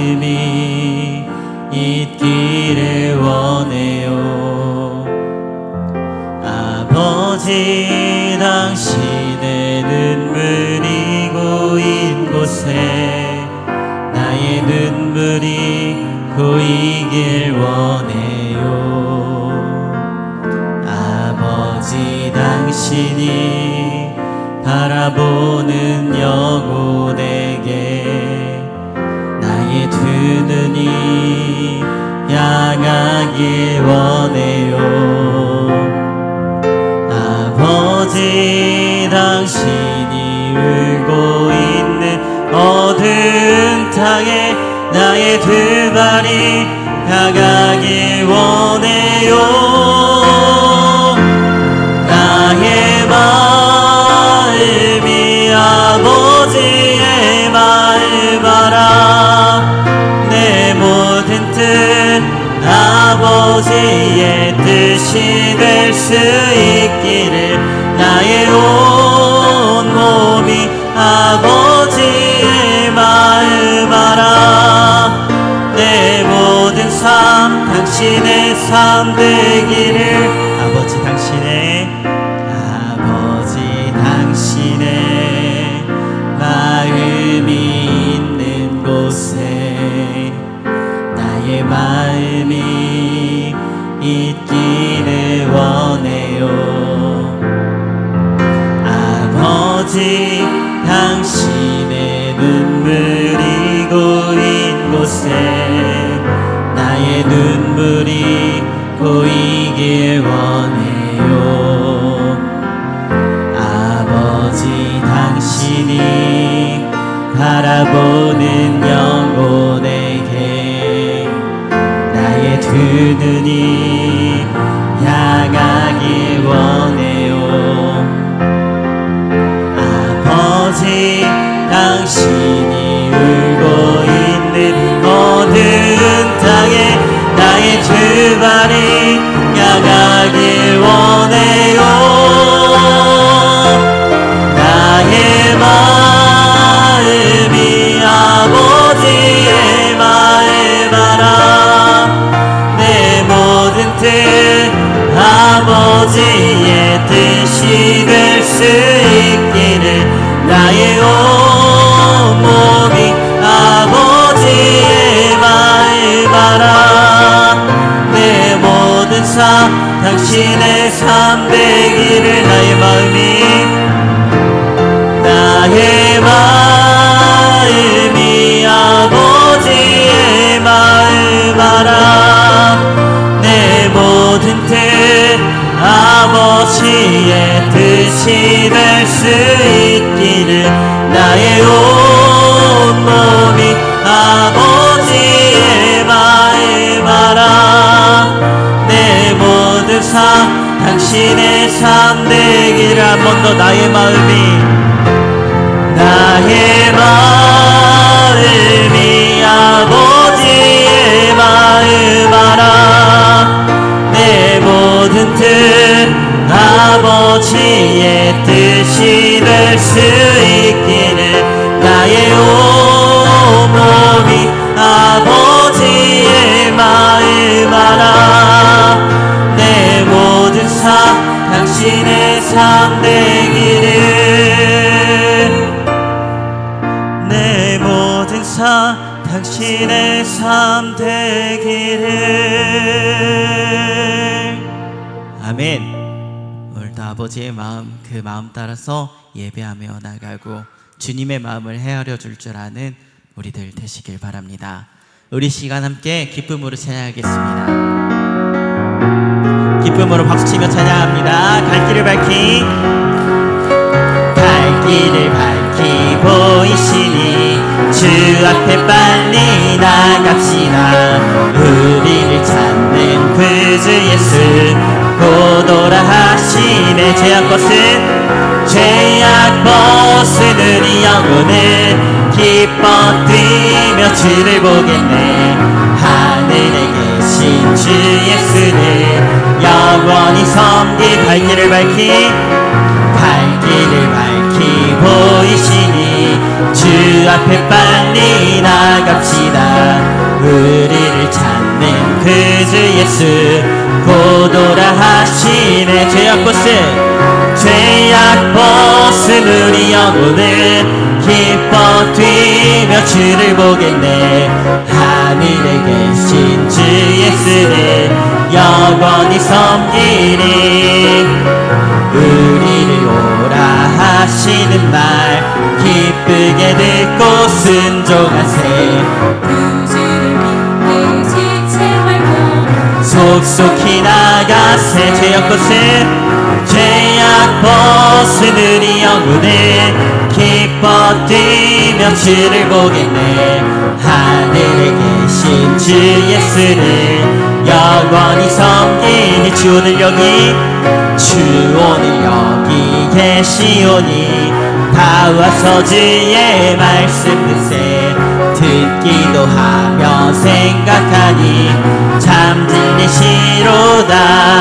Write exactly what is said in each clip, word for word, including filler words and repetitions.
마음이 있기를 원해요. 아버지, 당신의 눈물이 고인 곳에 나의 눈물이 고이길 원해요. 아버지, 당신이 바라보는 영혼에게 나의 두 눈이 향하길 원해요. 아버지, 당신이 울고 있는 어두운 땅에 나의 두 발이 향하길 원해요. 나의 마음이 아버지의 마음 알아. 내 모든 뜻 아버지의 뜻이 될 수 있기를 나의 온 몸이 아버지의 마음 알아. 내 모든 삶 당신의 삶 되기를. 아버지, 당신의 아버지 당신의 마음이 있는 곳에 나의 마음이 있기를 원해요. 아버지, 당신의 눈물이 고인 곳에 나의 눈물이 고이길 원해요. 아버지, 당신이 바라보는 영혼에게 나의 두 눈이 향하길 원해요. 아버지, 당신이 울고 있는 어두운 땅에 나의 두 발이 향하길 원해요. 나의 마음이 아버지의 마음 알아. 내 모든 뜻 아버지의 뜻이 될 수 있기를 나의 온 몸이 아버지의 마음 알아. 내 모든 삶 당신의 삶 되기를. 나의 마음이 나의 마음이 아버지의 마음 알아. 내 모든 뜻 아버지의 뜻이 될 수 있기를 나의 온 몸이 아버지의 마음 알아. 내 모든 삶 당신의 삶 되기를. 한 번 더. 나의 마음이 나의 마음이 아버지의 마음 알아. 내 모든 뜻 아버지의 뜻이 될 수 있기를 나의 온 몸이 아버지의 마음 알아. 내 모든 삶 당신의 삶 되기를. 내 모든 삶 당신의 삶 되기를. 아멘. 오늘도 아버지의 마음, 그 마음 따라서 예배하며 나가고 주님의 마음을 헤아려 줄 줄 아는 우리들 되시길 바랍니다. 우리 시간 함께 기쁨으로 찬양하겠습니다. 기쁨으로 박수치며 찬양합니다. 갈 길을 밝히 갈 길을 밝히 보이시니 주 앞에 빨리 나갑시다. 우리를 찾는 그 주 예수 고도라 하시네. 죄악 벗은 죄악 벗은 우리 영혼은 기뻐 뛰며 주를 보겠네. 하늘에 계신 주 예수를 영원히 섬길. 갈 길을 밝히 갈 길을 밝히 보이시니 주 앞에 빨리 나갑시다. 예수 고도라 하시네. 죄악 벗은 죄악 벗은 우리 영혼은 기뻐 뛰며 주를 보겠네. 하늘에 계신 주 예수를 영원히 섬기리. 우리를 오라 하시는 말 기쁘게 듣고 순종하세. 주를 믿게 지체 말고 속속히 나가세. 죄악 벗은 죄악 벗은 우리 영혼은 기뻐 뛰며 주를 보겠네. 하늘에 계신 주 예수를 영원히 섬기니. 주 오늘 여기 주 오늘 여기 계시오니 다 와서 주의 말씀 듣세. 듣기도 하며 생각하니 참 진리시로다.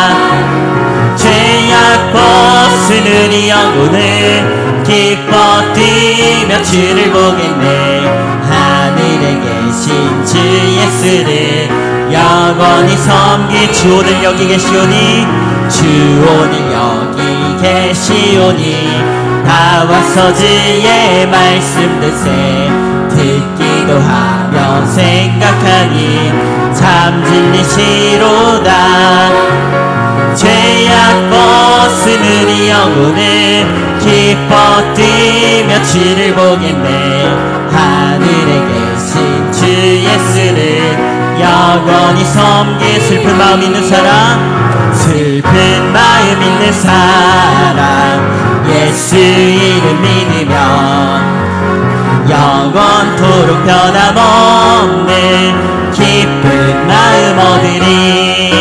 죄악 벗은 우리 영혼은 기뻐 뛰며 주를 보겠네. 하늘에 계신 주 예수를 영원히 섬기. 주 오늘 여기 계시오니 주 오늘 여기 계시오니 다 와서 주의 말씀 듣세. 듣기도 하며 생각하니 참 진리시로다. 죄악 벗은 우리 영혼은 기뻐 뛰며 주를 보겠네. 하늘에 계신 주 예수를 영원히 섬기. 슬픈 마음 있는 사람, 슬픈 마음 있는 사람, 예수 이름 믿으면 영원토록 변함없는 기쁜 마음 얻으리.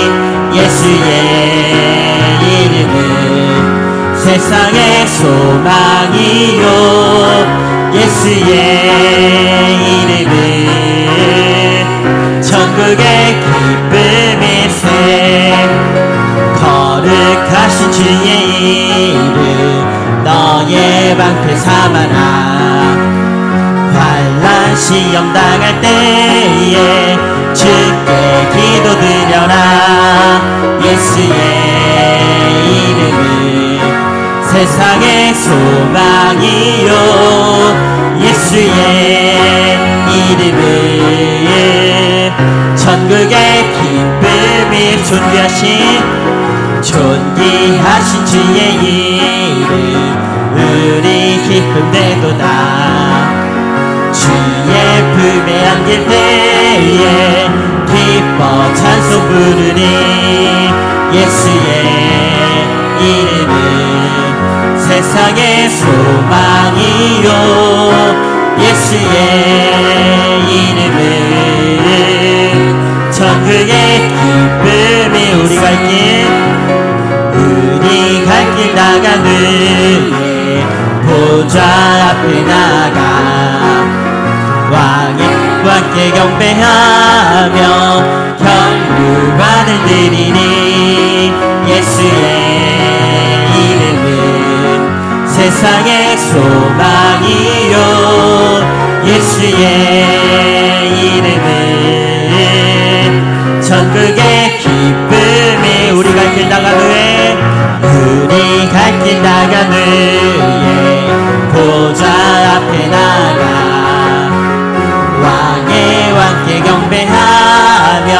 예수의 이름은 세상의 소망이요. 예수의 이름은 천국의 기쁨일세. 거룩하신 주의 이름 너의 방패 삼아라. 환난 시험 당할 때에 주께 기도드려라. 예수의 이름은 세상의 소망이요. 예수의 이름은 천국의 기쁨이. 존귀하신 존귀하신 주의 이름 우리 기쁨 되도다. 주의 품에 안길 때에 기뻐 찬송 부르니. 예수의 이름은 세상의 소망이요. 예수의 이름은 천국의 기쁨이. 우리 갈 길 우리 갈 길 나가는 보좌 앞에 나가 왕의 왕께 경배하며 경륜관을 드리니. 예수의 이름은 세상의 소망이요. 예수의 이름은 천국의 기쁨이. 우리 갈 길 나가는 우리 갈 길 나가는 보좌 앞에 나가 왕의 왕께 경배하며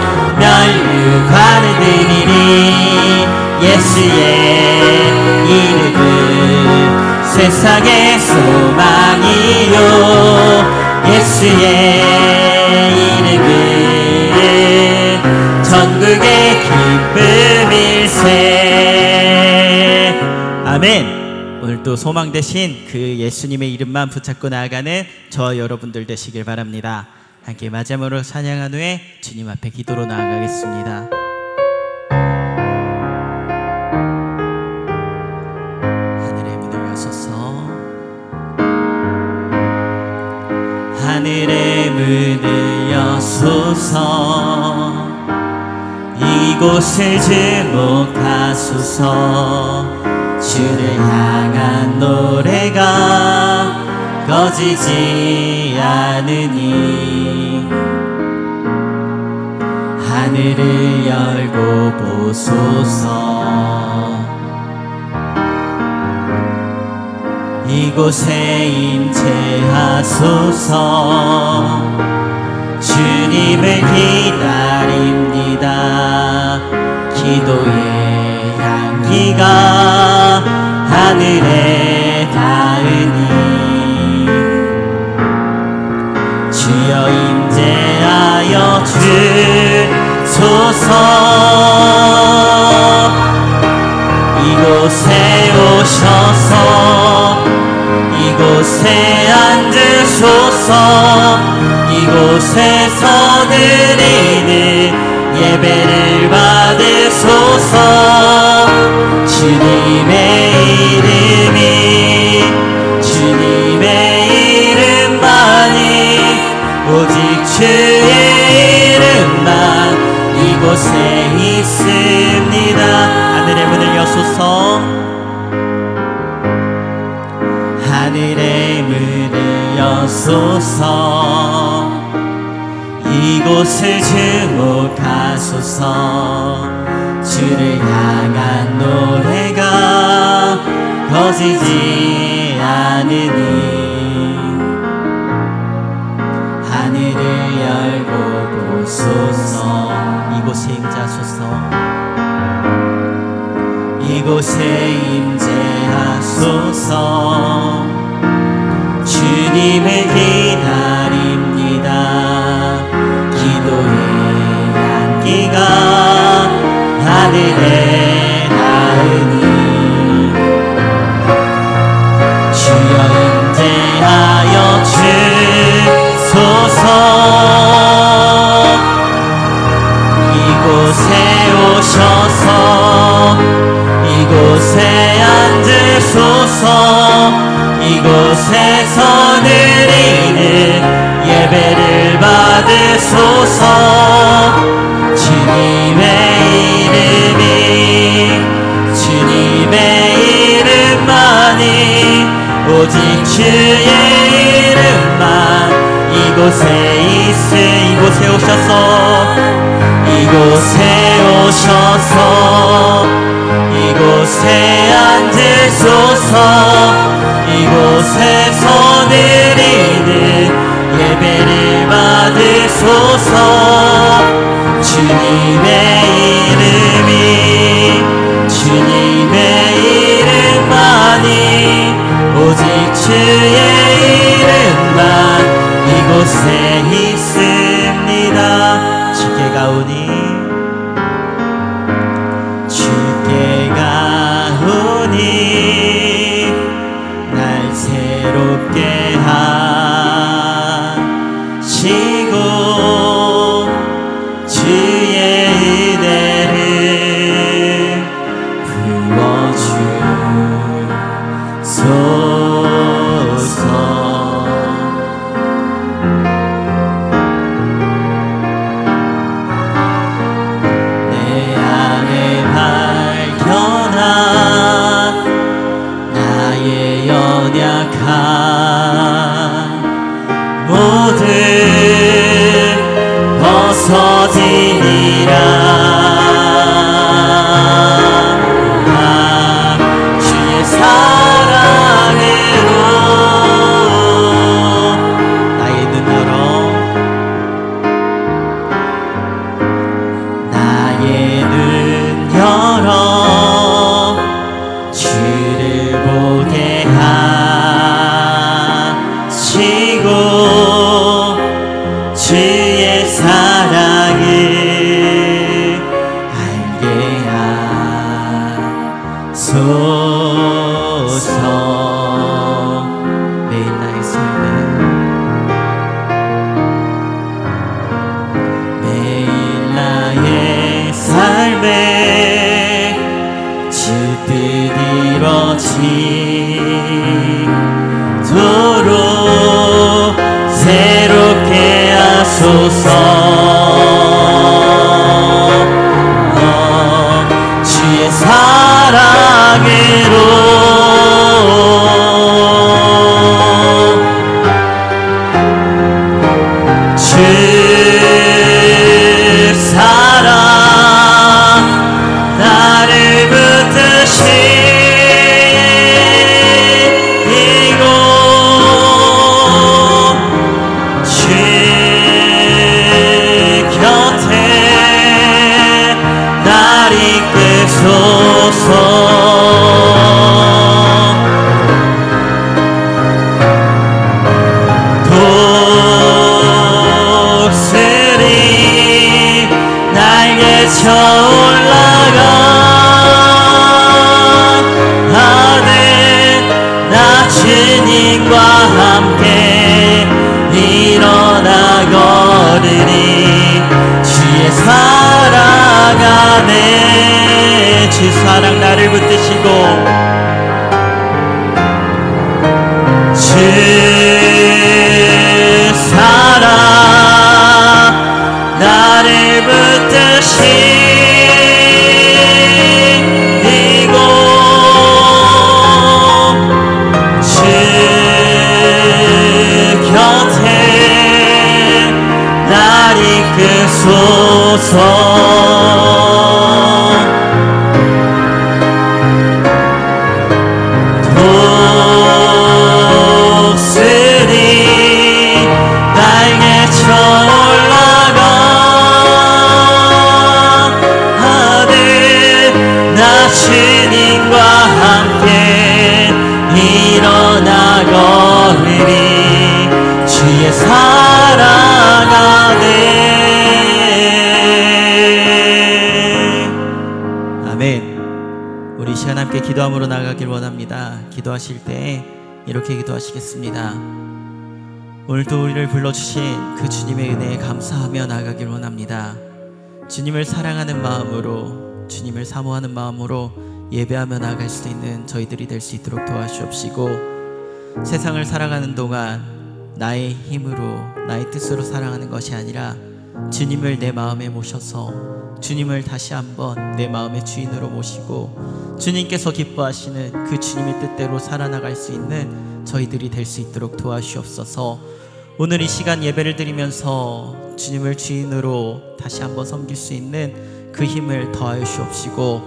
면류관을 드리니. 예수의 이름은 세상의 소망이요. 예수의 이름은 천국의 기쁨일세. 아멘. 오늘도 소망 대신 그 예수님의 이름만 붙잡고 나아가는 저 여러분들 되시길 바랍니다. 함께 마지막으로 찬양한 후에 주님 앞에 기도로 나아가겠습니다. 하늘의 문을 여소서. 하늘의 문을 여소서. 이곳을 주목하소서. 주를 향한 노래가 꺼지지 않으니. 하늘을 열고 보소서. 이곳에 임재하소서. 주님을 기다립니다. 기도의 향기가 하늘에 닿으니 주여 임재하여 주소서. 이곳에 오셔서 이곳에 앉으소서. 이곳에서 드리는 예배를 받으소서. 주님의 이름이 주님의 이름만이 오직 주의 이름만 이곳에 있습니다. 하늘의 문을 여소서. 하늘의 문을 여소서. 이곳을 주목하소서. 주를 향한 노래가 꺼지지 않으니 하늘을 열고 보소서. 이곳에 임재하소서. 이곳에 임재하소서. 주님을 기다립니다. 기도의 향기가 하늘에 닿으니 주여 임재하여 주소서. 이곳에 오셔서 이곳에 앉으소서. 이곳에서 드리는 예배를 받으소서. 주님의 이름이 주님의 이름만이 오직 주의 이름만 이곳에 있으. 이곳에 오셔서 이곳에 오셔서 이곳에 앉으소서. 이곳에서 드리는 예배를 받으소서. 주님의 이름이 주님의 이름만이 오직 주의 이름만 이곳에 있습니다. 주께 가오니 주께 가오니 날 새롭게 하시고 주의 은혜를 부어주소서. 내 안에 발견한 나의 연약한 모든 벗어지니라. 아, 주의 사랑으로 나의 눈 열어 나의 눈 열어 주를 보게 하시고 주의 사랑을 알게 하소서. 매일 나의 삶에 매일 나의 삶에 주 뜻 이루어지도록 새롭게 하소서. 어, 주의 사랑으로 주 사랑 안에 주 사랑 나를 붙드시고 주 사랑 나를 붙드시고 주 곁에 날 이끄소서 주님과 함께 일어나거리니 주의 사랑 안에. 아멘. 우리 시간 함께 기도함으로 나가길 원합니다. 기도하실 때 이렇게 기도하시겠습니다. 오늘도 우리를 불러주신 그 주님의 은혜에 감사하며 나가길 원합니다. 주님을 사랑하는 마음으로, 주님을 사모하는 마음으로 예배하며 나아갈 수 있는 저희들이 될 수 있도록 도와주옵시고, 세상을 살아가는 동안 나의 힘으로, 나의 뜻으로 살아가는 것이 아니라 주님을 내 마음에 모셔서 주님을 다시 한번 내 마음의 주인으로 모시고 주님께서 기뻐하시는 그 주님의 뜻대로 살아나갈 수 있는 저희들이 될 수 있도록 도와주옵소서. 오늘 이 시간 예배를 드리면서 주님을 주인으로 다시 한번 섬길 수 있는 그 힘을 더하여 주옵시고,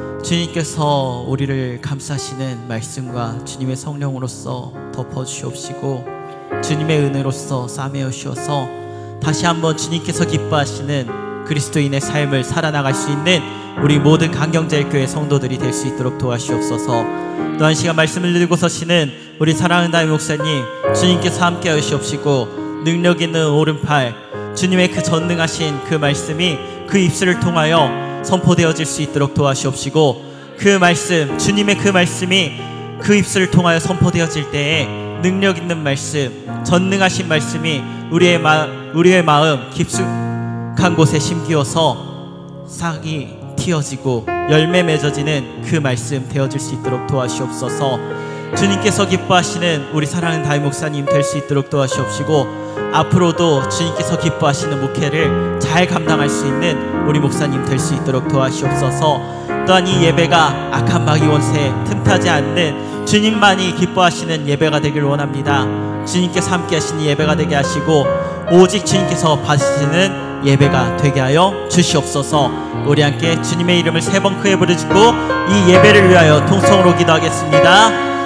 주님께서 우리를 감싸시는 말씀과 주님의 성령으로서 덮어주옵시고, 주님의 은혜로서 싸매어 주셔서 다시 한번 주님께서 기뻐하시는 그리스도인의 삶을 살아나갈 수 있는 우리 모든 강경제일교회 성도들이 될 수 있도록 도와주옵소서. 또한 시간 말씀을 들고 서시는 우리 사랑하는 담임 목사님, 주님께서 함께하여 주옵시고, 능력 있는 오른팔, 주님의 그 전능하신 그 말씀이 그 입술을 통하여 선포되어질 수 있도록 도와주옵시고, 그 말씀, 주님의 그 말씀이 그 입술을 통하여 선포되어질 때에 능력 있는 말씀, 전능하신 말씀이 우리의, 마, 우리의 마음 깊숙한 곳에 심기어서 싹이 틔어지고 열매 맺어지는 그 말씀 되어질 수 있도록 도와주옵소서. 주님께서 기뻐하시는 우리 사랑하는 담임 목사님 될 수 있도록 도와주옵시고, 앞으로도 주님께서 기뻐하시는 목회를 잘 감당할 수 있는 우리 목사님 될 수 있도록 도와주옵소서. 또한 이 예배가 악한 마귀 원세에 틈타지 않는 주님만이 기뻐하시는 예배가 되길 원합니다. 주님께서 함께 하시는 예배가 되게 하시고, 오직 주님께서 받으시는 예배가 되게 하여 주시옵소서. 우리 함께 주님의 이름을 세 번 크게 부르짖고 이 예배를 위하여 통성으로 기도하겠습니다.